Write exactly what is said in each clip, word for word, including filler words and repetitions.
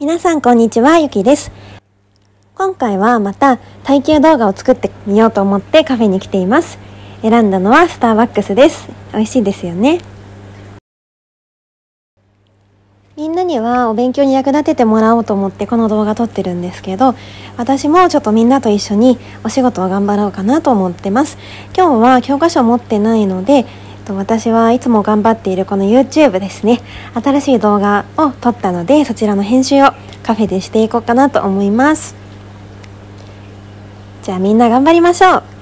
皆さんこんにちは、ゆきです。今回はまた体型動画を作ってみようと思ってカフェに来ています。選んだのはスターバックスです。美味しいですよね。みんなにはお勉強に役立ててもらおうと思ってこの動画撮ってるんですけど、私もちょっとみんなと一緒にお仕事を頑張ろうかなと思ってます。今日は教科書持ってないので、私はいつも頑張っているこの YouTube ですね、新しい動画を撮ったので、そちらの編集をカフェでしていこうかなと思います。じゃあみんな頑張りましょう。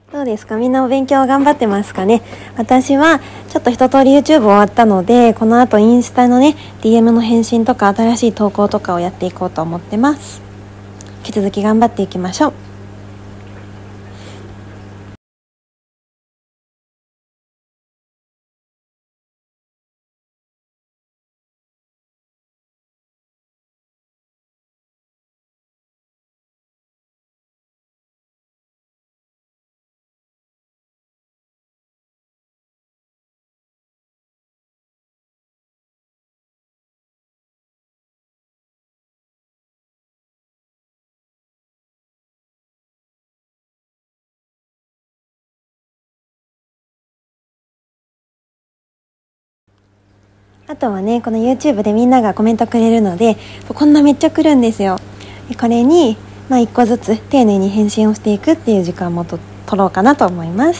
どうですか？みんなお勉強頑張ってますかね？私はちょっと一通り YouTube 終わったので、この後インスタのね ディーエム の返信とか新しい投稿とかをやっていこうと思ってます。引き続き頑張っていきましょう。あとはね、この YouTube でみんながコメントくれるので、こんなめっちゃ来るんですよ。これに、まあ、いっこずつ丁寧に返信をしていくっていう時間もと取ろうかなと思います。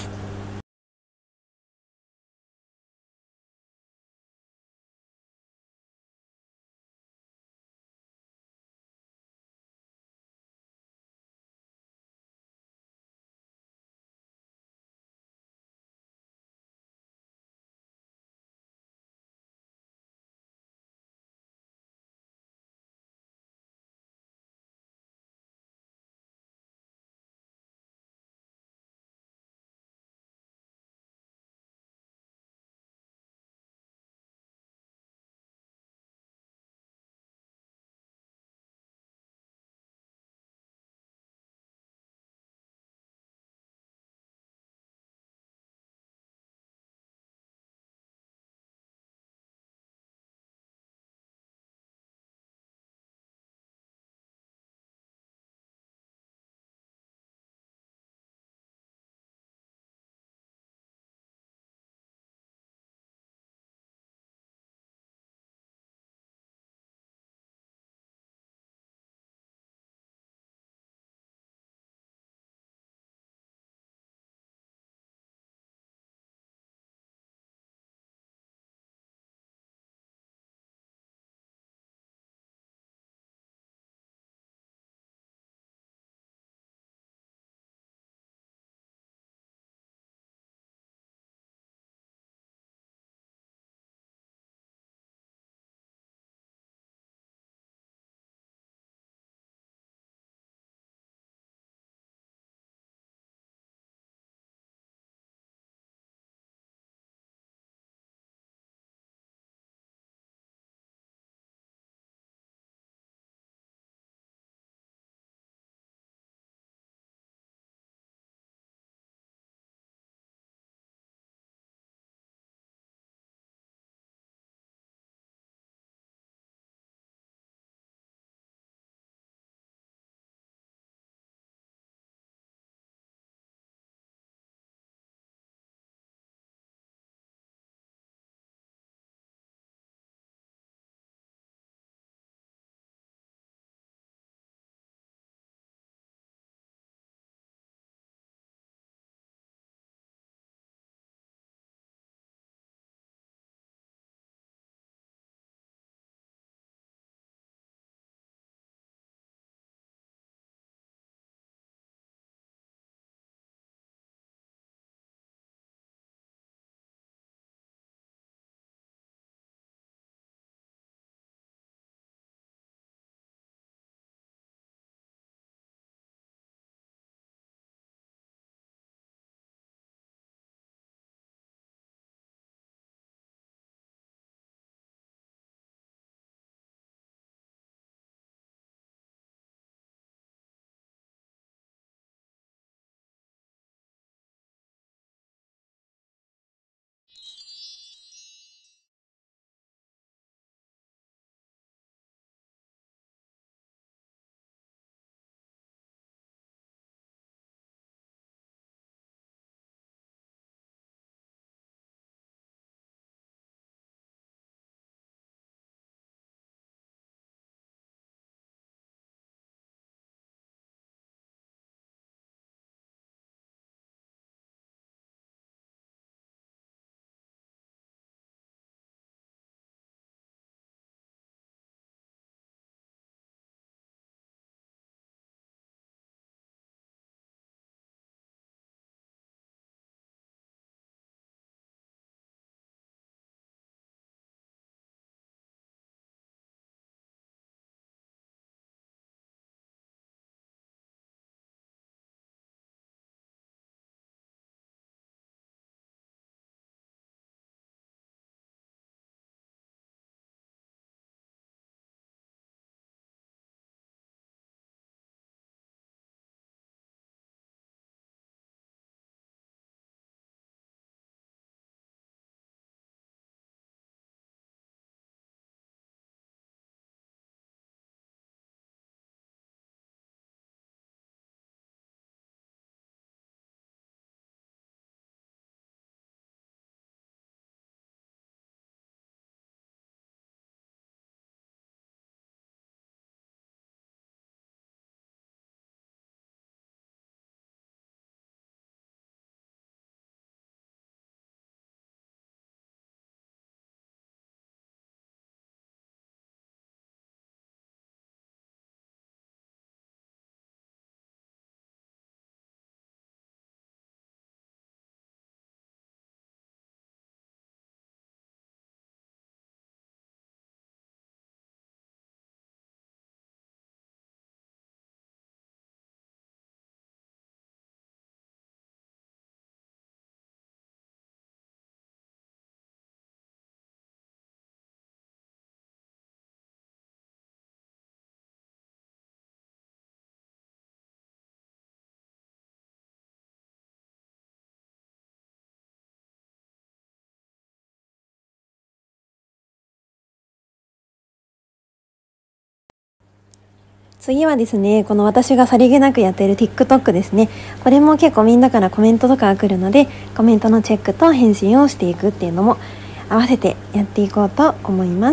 次はですね、この私がさりげなくやっている TikTok ですね。これも結構みんなからコメントとかが来るので、コメントのチェックと返信をしていくっていうのも合わせてやっていこうと思います。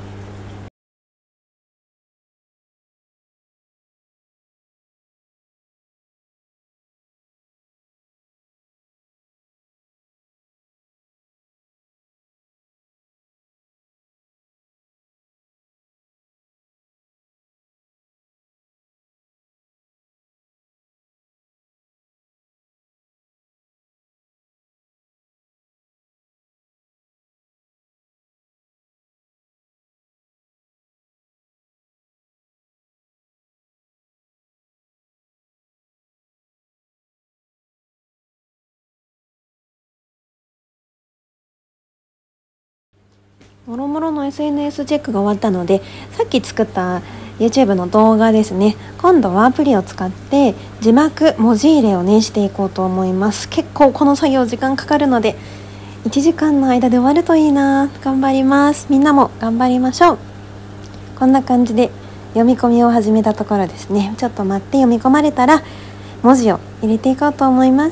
もろもろの エスエヌエス チェックが終わったので、さっき作った YouTube の動画ですね、今度はアプリを使って字幕文字入れをねしていこうと思います。結構この作業時間かかるので、いちじかんの間で終わるといいな。頑張ります。みんなも頑張りましょう。こんな感じで読み込みを始めたところですね。ちょっと待って、読み込まれたら文字を入れていこうと思います。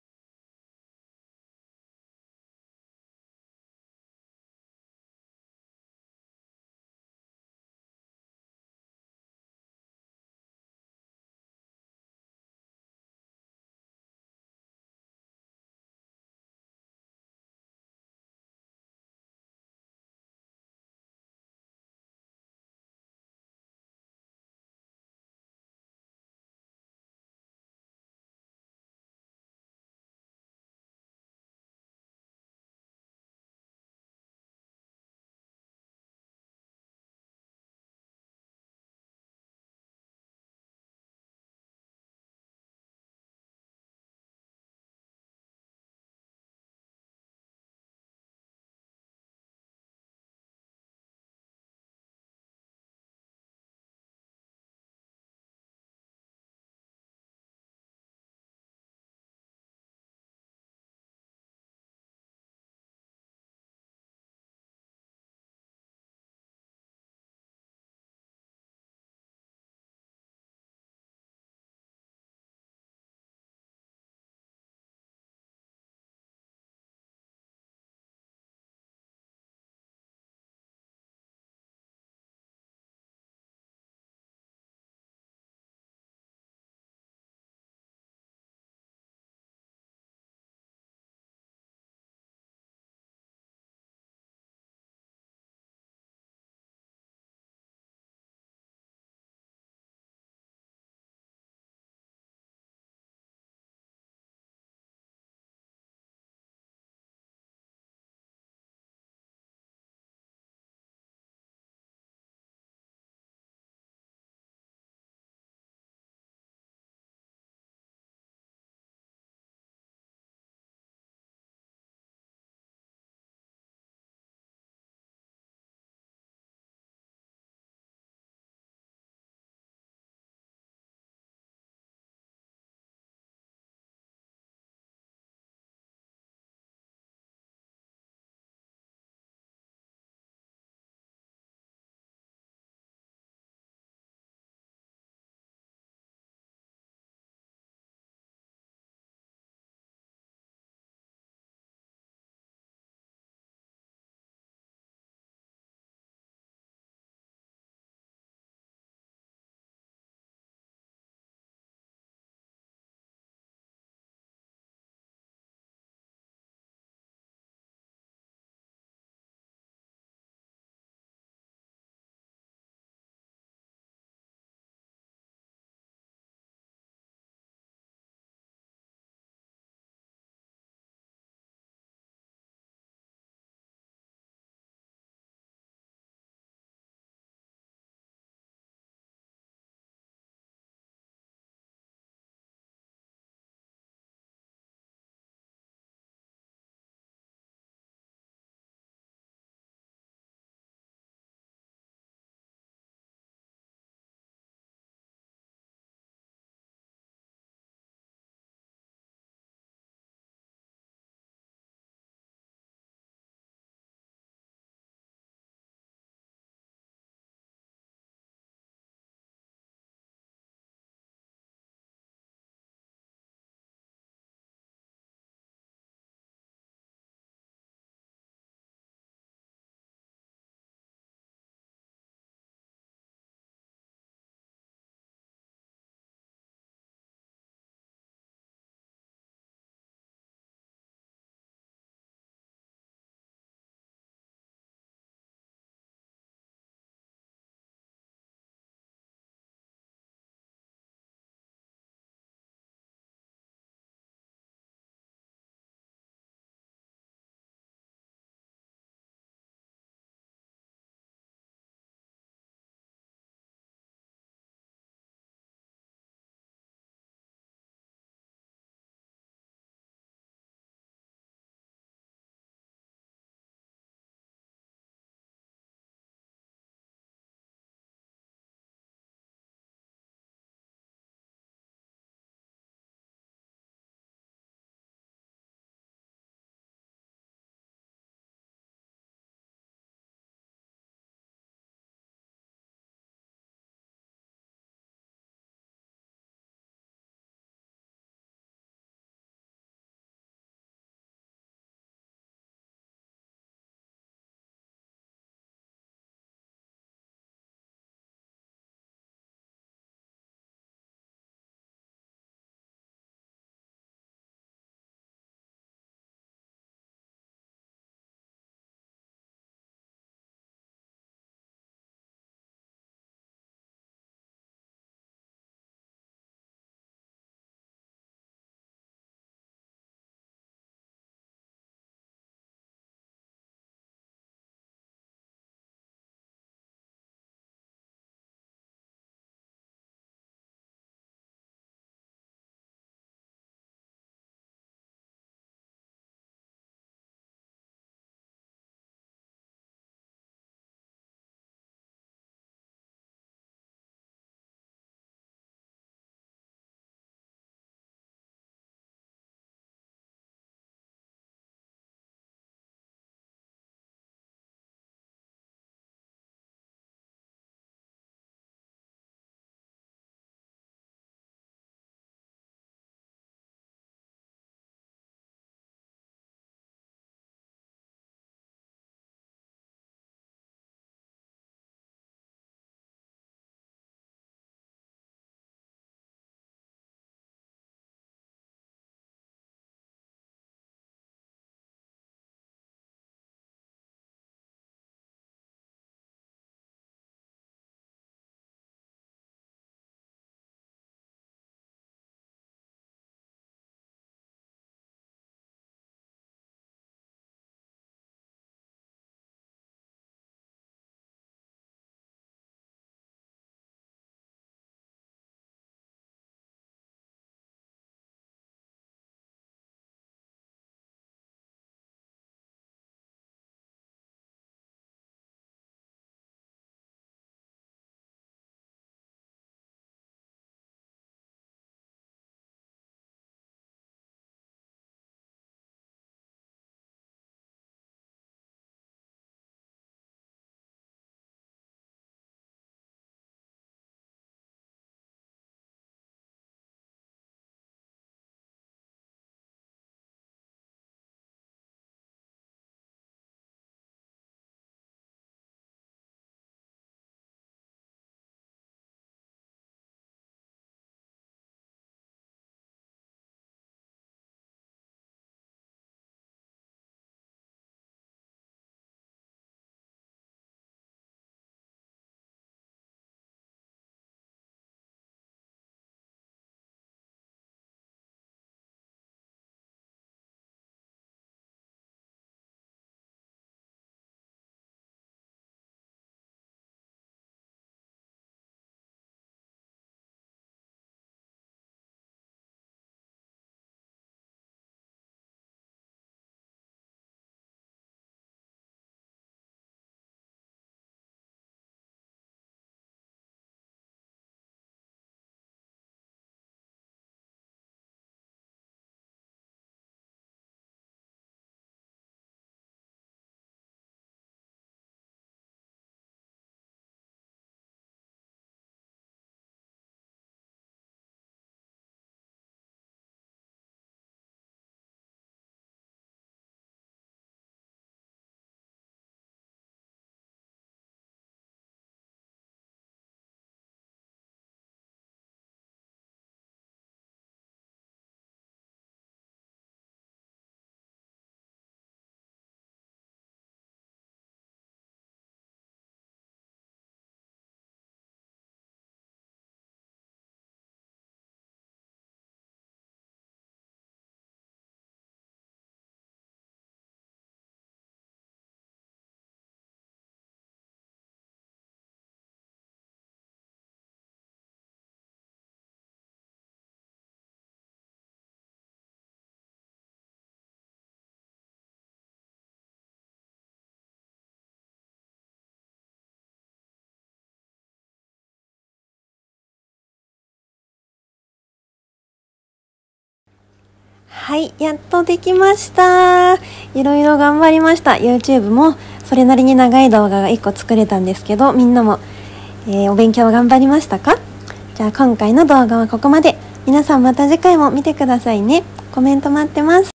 はい、やっとできました。いろいろ頑張りました。 YouTube もそれなりに長い動画がいっこ作れたんですけど、みんなも、えー、お勉強頑張りましたか？じゃあ今回の動画はここまで。皆さんまた次回も見てくださいね。コメント待ってます。